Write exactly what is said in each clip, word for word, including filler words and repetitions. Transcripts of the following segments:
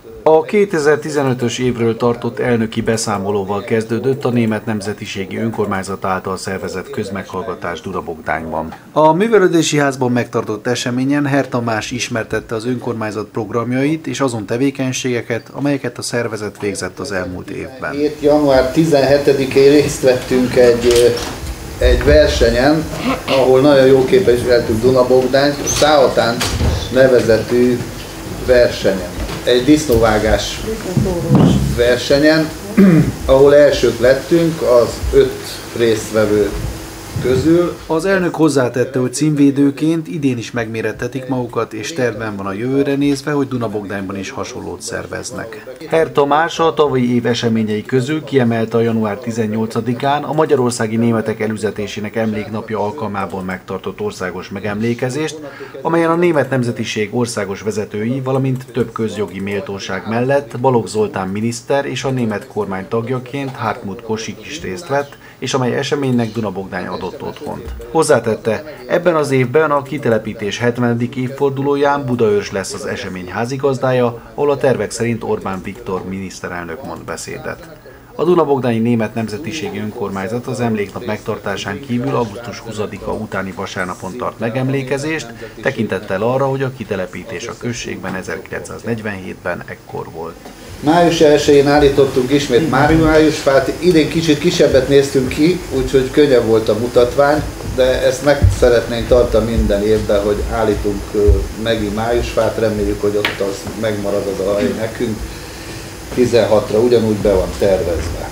A kétezer-tizenötös évről tartott elnöki beszámolóval kezdődött a Német Nemzetiségi Önkormányzat által szervezett közmeghallgatás Duna-Bogdányban. A Művelődési Házban megtartott eseményen Herr Tamás ismertette az önkormányzat programjait és azon tevékenységeket, amelyeket a szervezet végzett az elmúlt évben. január tizenhetedikén részt vettünk egy, egy versenyen, ahol nagyon jó képviseltük Duna-Bogdányt, a Száhatánc nevezetű versenyen. Egy disznóvágás versenyen, ahol elsők lettünk az öt résztvevő közül. Az elnök hozzátette, hogy címvédőként idén is megmérettetik magukat, és tervben van a jövőre nézve, hogy Duna-Bogdányban is hasonlót szerveznek. Herr Tamás a tavalyi év eseményei közül kiemelte a január tizennyolcadikán a magyarországi németek elüzetésének emléknapja alkalmából megtartott országos megemlékezést, amelyen a német nemzetiség országos vezetői, valamint több közjogi méltóság mellett Balogh Zoltán miniszter és a német kormány tagjaként Hartmut Kosik is részt vett, és amely eseménynek Duna-Bogdány adott otthont. Hozzátette, ebben az évben a kitelepítés hetvenedik évfordulóján Budaörs lesz az esemény házigazdája, ahol a tervek szerint Orbán Viktor miniszterelnök mond beszédet. A Duna-Bogdányi Német Nemzetiségi Önkormányzat az emléknap megtartásán kívül augusztus huszadika utáni vasárnapon tart megemlékezést, tekintettel arra, hogy a kitelepítés a községben ezerkilencszáznegyvenhétben ekkor volt. május elsején állítottunk ismét májusfát, idén kicsit kisebbet néztünk ki, úgyhogy könnyebb volt a mutatvány, de ezt meg szeretnénk tartani minden évben, hogy állítunk megint májusfát, reméljük, hogy ott az megmarad az a hely nekünk. tizenhatra ugyanúgy be van tervezve.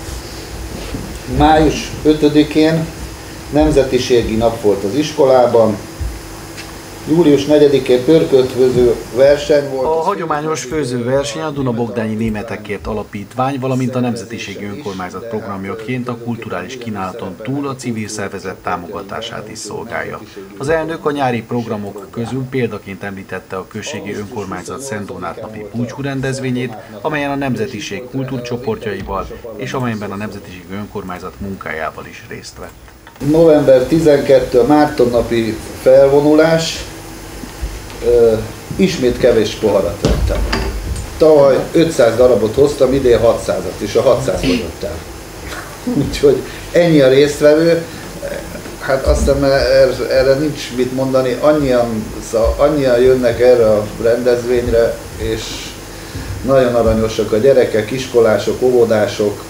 május ötödikén nemzetiségi nap volt az iskolában. július negyedikén pörköltvöző verseny volt. A hagyományos főzőverseny a Duna-Bogdányi Németekért Alapítvány, valamint a Nemzetiségi Önkormányzat programjaként a kulturális kínálaton túl a civil szervezet támogatását is szolgálja. Az elnök a nyári programok közül példaként említette a községi önkormányzat Szent Donát napi búcsú rendezvényét, amelyen a nemzetiség kultúrcsoportjaival és amelyben a Nemzetiségi Önkormányzat munkájával is részt vett. november tizenkettedike a Márton napi felvonulás. Uh, ismét kevés poharat vettem. Tavaly ötszáz darabot hoztam, idén hatszázat, és a hatszáz fogyott el. Úgyhogy ennyi a résztvevő. Hát azt hiszem, erre, erre nincs mit mondani, annyian, szóval annyian jönnek erre a rendezvényre, és nagyon aranyosak a gyerekek, iskolások, óvodások.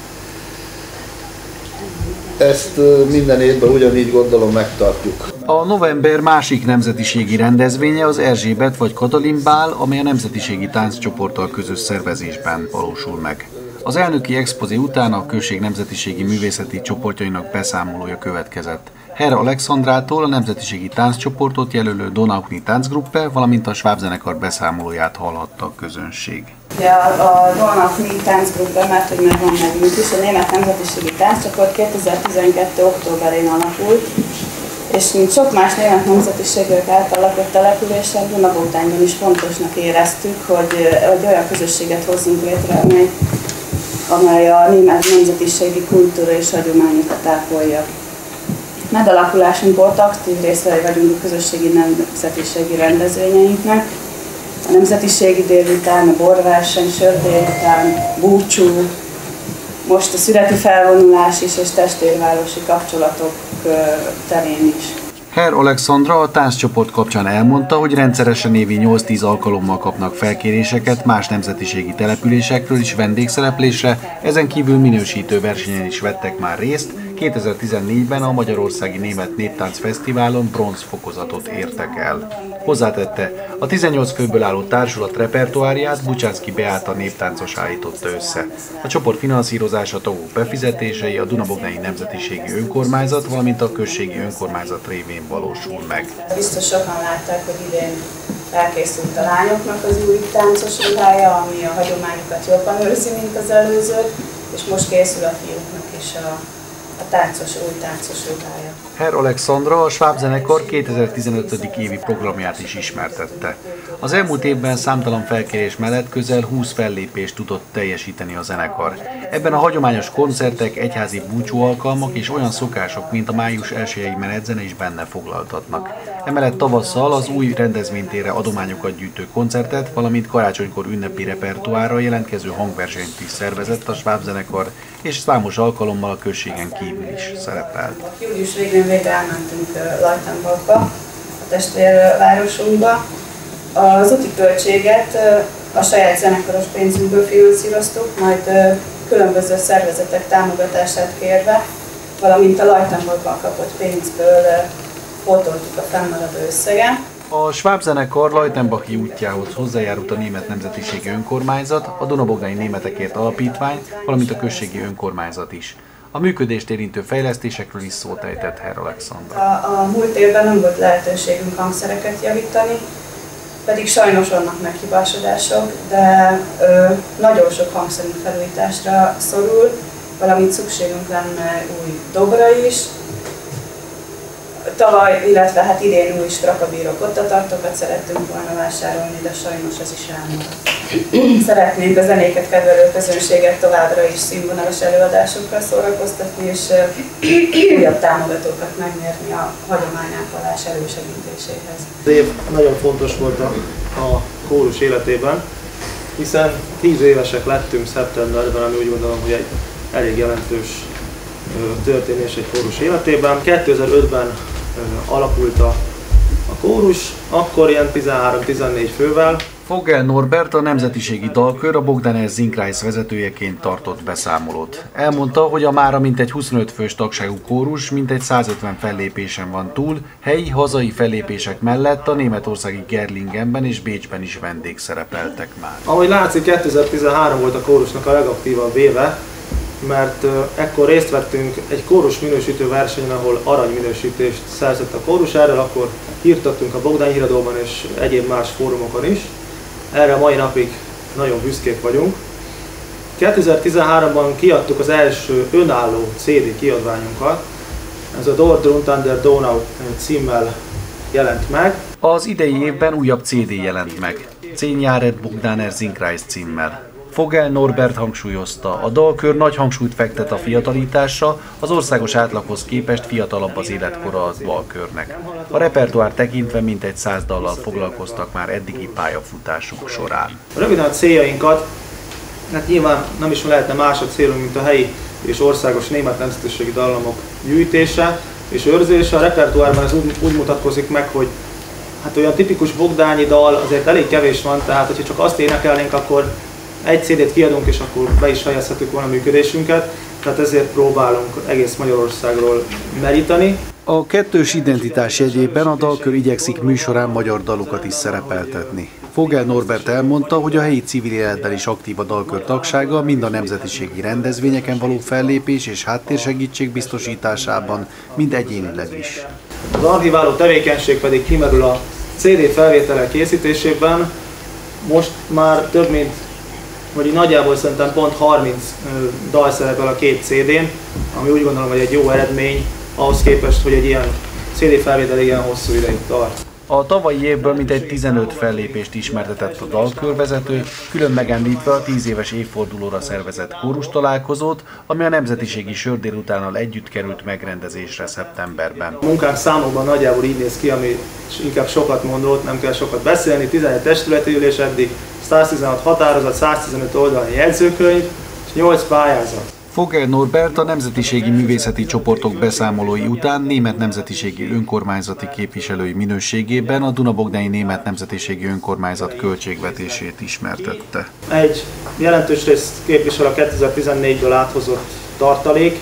Ezt minden évben ugyanígy gondolom megtartjuk. A november másik nemzetiségi rendezvénye az Erzsébet vagy Katalin bál, amely a nemzetiségi tánccsoporttal közös szervezésben valósul meg. Az elnöki expozé után a község nemzetiségi művészeti csoportjainak beszámolója következett. Herr Alexandrától a nemzetiségi tánccsoportot jelölő Donaukni Tanzgruppe, valamint a Schwab zenekar beszámolóját hallhatta a közönség. Ja, a Donaukni Tanzgruppe, mert hogy megvan nekünk is, a Német Nemzetiségi Tánccsoport kétezer-tizenkettő októberén alakult, és mint sok más német nemzetiségek által lakott településen, Duna-Bogdányban is fontosnak éreztük, hogy, hogy olyan közösséget hozzunk létre, amely, amely a német nemzetiségi kultúra és hagyományokat ápolja. Megalakulásunk óta aktív résztvevői vagyunk a közösségi nemzetiségi rendezvényeinknek. A nemzetiségi délután, a borverseny, sördélután, búcsú, most a születi felvonulás is, és testvérvárosi kapcsolatok terén is. Herr Alexandra a tánccsoport kapcsán elmondta, hogy rendszeresen évi nyolc-tíz alkalommal kapnak felkéréseket más nemzetiségi településekről is vendégszereplésre, ezen kívül minősítő versenyen is vettek már részt, kétezer-tizennégyben a Magyarországi Német Néptánc Fesztiválon bronzfokozatot értek el. Hozzátette, a tizennyolc főből álló társulat repertoáriát Bucsászki Beáta néptáncos állította össze. A csoport finanszírozása tagok befizetései a Duna-Bogdányi Nemzetiségi Önkormányzat, valamint a községi önkormányzat révén valósul meg. Biztos sokan látták, hogy idén elkészült a lányoknak az új táncos ruhája, ami a hagyományokat jobban őrzi, mint az előző, és most készül a fiúknak is a, a táncos, új táncos ruhája. Herr Alexandra a Schwab zenekar kétezer-tizenöt. évi programját is ismertette. Az elmúlt évben számtalan felkérés mellett közel húsz fellépést tudott teljesíteni a zenekar. Ebben a hagyományos koncertek, egyházi búcsúalkalmak és olyan szokások, mint a május elsejei menetszene is benne foglaltatnak. Emellett tavasszal az új rendezvénytérre adományokat gyűjtő koncertet, valamint karácsonykor ünnepi repertoárra jelentkező hangversenyt is szervezett a Schwab zenekar, és számos alkalommal a községen kívül is szerepelt. Július végén végre elmentünk Lajtenbachba, a testvérvárosunkba. Az úti költséget a saját zenekaros pénzünkből finanszíroztuk, majd különböző szervezetek támogatását kérve, valamint a Lajtenbachban kapott pénzből pótoltuk a fennmaradó összegen. A Schwab zenekar Lajtenbachi útjához hozzájárult a Német Nemzetiségi Önkormányzat, a Dunabogdani Németekért Alapítvány, valamint a községi önkormányzat is. A működést érintő fejlesztésekről is szót ejtett Herr Alexandra. A, a múlt évben nem volt lehetőségünk hangszereket javítani, pedig sajnos vannak meghibásodások, de ö, nagyon sok hangszerünk felújításra szorul, valamint szükségünk lenne új dobra is. Tavaly, illetve hát idén új strakabíró kottatartókat szerettünk volna vásárolni, de sajnos ez is elmaradt. Szeretnénk a zenéket kedvelő közönséget továbbra is színvonalas előadásokkal szórakoztatni, és újabb támogatókat megnyerni a hagyományápolás elősegítéséhez. Az év nagyon fontos volt a, a kórus életében, hiszen tíz évesek lettünk szeptemberben, ami úgy gondolom, hogy egy elég jelentős történés egy kórus életében. kétezer-ötben alakult a, a kórus, akkor ilyen tizenhárom-tizennégy fővel. Vogel Norbert, a Nemzetiségi Dalkör, a Bogdaner Singkreis vezetőjeként tartott beszámolót. Elmondta, hogy a mára mintegy huszonöt fős tagságú kórus mintegy százötven fellépésen van túl, helyi, hazai fellépések mellett a németországi Gerlingenben és Bécsben is vendégszerepeltek már. Ahogy látszik, kétezer-tizenhárom volt a kórusnak a legaktívabb éve, mert ekkor részt vettünk egy kórus minősítő versenyen, ahol aranyminősítést szerzett a kórus, erről akkor hírt a Bogdány Híradóban és egyéb más fórumokon is. Erre a mai napig nagyon büszkék vagyunk. kétezer-tizenháromban kiadtuk az első önálló cé dé kiadványunkat, ez a Dort Drunter der Donau címmel jelent meg. Az idei évben újabb cé dé jelent meg, Zehn Jahre Bogdaner Singkreis címmel. Vogel Norbert hangsúlyozta, a dalkör nagy hangsúlyt fektet a fiatalításra, az országos átlaghoz képest fiatalabb az életkora a dalkörnek. A repertoár tekintve mintegy száz dallal foglalkoztak már eddigi pályafutásuk során. Röviden a céljainkat, hát nyilván nem is lehetne más a célunk, mint a helyi és országos német nemzetiségi dallamok gyűjtése és őrzése. A repertoárban ez úgy, úgy mutatkozik meg, hogy hát olyan tipikus bogdányi dal azért elég kevés van, tehát hogyha csak azt énekelnénk, akkor egy cé dét kiadunk, és akkor be is fejezhetjük volna a működésünket, tehát ezért próbálunk egész Magyarországról merítani. A kettős identitás jegyében a dalkör igyekszik műsorán magyar dalokat is szerepeltetni. Vogel Norbert elmondta, hogy a helyi civil életben is aktív a dalkör tagsága, mind a nemzetiségi rendezvényeken való fellépés és háttérsegítség biztosításában, mind egyénileg is. Az archiváló tevékenység pedig kimerül a cé dé felvételek készítésében. Most már több mint vagy nagyjából szerintem pont harminc dal szerepel a két cé dén, ami úgy gondolom, hogy egy jó eredmény ahhoz képest, hogy egy ilyen cé dé felvétel ilyen hosszú ideig tart. A tavalyi évből mintegy tizenöt fellépést ismertetett a dalkörvezető, külön megemlítve a tíz éves évfordulóra szervezett kórus találkozót, ami a Nemzetiségi Sördélutánnal együtt került megrendezésre szeptemberben. A munkánk számokban nagyjából így néz ki, ami inkább sokat mondott, nem kell sokat beszélni, tizenegy testületi ülés eddig, száztizenhat határozat, száztizenöt oldalnyi jegyzőkönyv és nyolc pályázat. Vogel Norbert a nemzetiségi művészeti csoportok beszámolói után német nemzetiségi önkormányzati képviselői minőségében a Dunabogdani Német Nemzetiségi Önkormányzat költségvetését ismertette. Egy jelentős részt képvisel a kétezer-tizennégyből áthozott tartalék.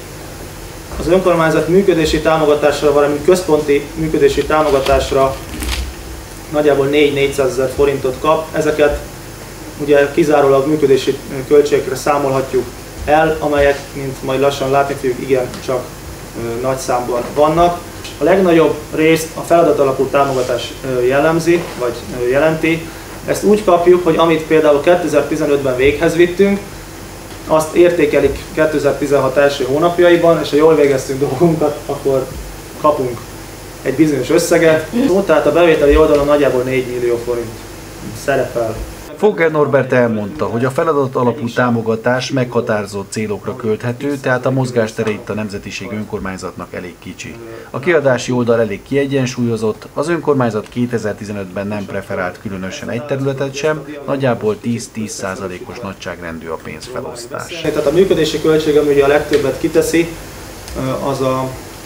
Az önkormányzat működési támogatásra, valamint központi működési támogatásra nagyjából négy-négyszázezer forintot kap. Ezeket ugye kizárólag működési költségekre számolhatjuk el, amelyek, mint majd lassan látni fogjuk, igen, csak ö, nagy számban vannak. A legnagyobb részt a feladatalapú támogatás ö, jellemzi, vagy ö, jelenti. Ezt úgy kapjuk, hogy amit például kétezer-tizenötben véghez vittünk, azt értékelik kétezer-tizenhat első hónapjaiban, és ha jól végeztünk dolgunkat, akkor kapunk egy bizonyos összeget, tehát a bevételi oldalon nagyjából négy millió forint szerepel. Fogel Norbert elmondta, hogy a feladat alapú támogatás meghatározott célokra költhető, tehát a mozgástere itt a nemzetiség önkormányzatnak elég kicsi. A kiadási oldal elég kiegyensúlyozott, az önkormányzat kétezer-tizenötben nem preferált különösen egy területet sem, nagyjából tíz-tíz százalékos nagyságrendű a pénzfelosztás. Tehát a működési költség, ami ugye a legtöbbet kiteszi, az a,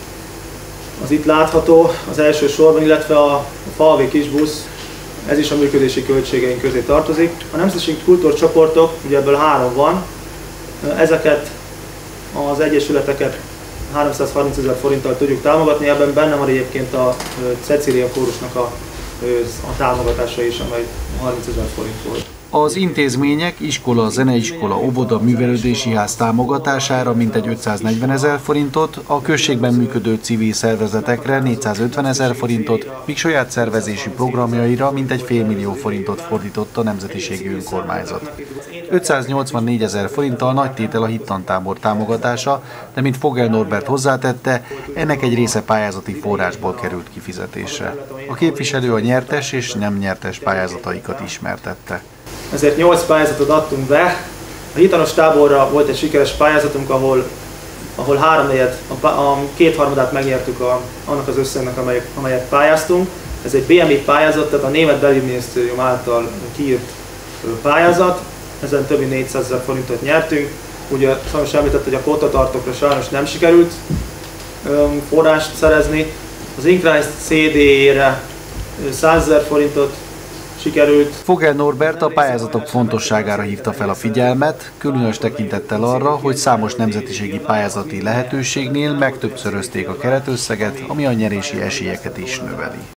az itt látható az első sorban, illetve a falvi kisbusz. Ez is a működési költségeink közé tartozik. A nemzetiségi kultúrcsoportok, ugye ebből három van, ezeket az egyesületeket háromszázharmincezer forinttal tudjuk támogatni, ebben benne van egyébként a Cecília kórusnak a, a támogatása is, amely harmincezer forint volt. Az intézmények, iskola, zeneiskola, óvoda, művelődési ház támogatására mintegy ötszáznegyvenezer forintot, a községben működő civil szervezetekre négyszázötvenezer forintot, míg saját szervezési programjaira mintegy félmillió forintot fordított a nemzetiségi önkormányzat. ötszáznyolcvannégyezer forinttal nagy tétel a hittantábor támogatása, de mint Fogel Norbert hozzátette, ennek egy része pályázati forrásból került kifizetésre. A képviselő a nyertes és nem nyertes pályázataikat ismertette. Ezért nyolc pályázatot adtunk be. A hitanos táborra volt egy sikeres pályázatunk, ahol, ahol háromnegyed, a, a kétharmadát megnyertük a, annak az összegnek, amelyet, amelyet pályáztunk. Ez egy bé em i pályázat, tehát a Német Belügyminisztérium által kiírt pályázat. Ezen több mint négyszázezer forintot nyertünk. Ugye sajnos említett, hogy a kottatartókra sajnos nem sikerült öm, forrást szerezni. Az Inkreis cé dé-re százezer forintot sikerült. Fogel Norbert a pályázatok fontosságára hívta fel a figyelmet, különös tekintettel arra, hogy számos nemzetiségi pályázati lehetőségnél megtöbbszörözték a keretösszeget, ami a nyerési esélyeket is növeli.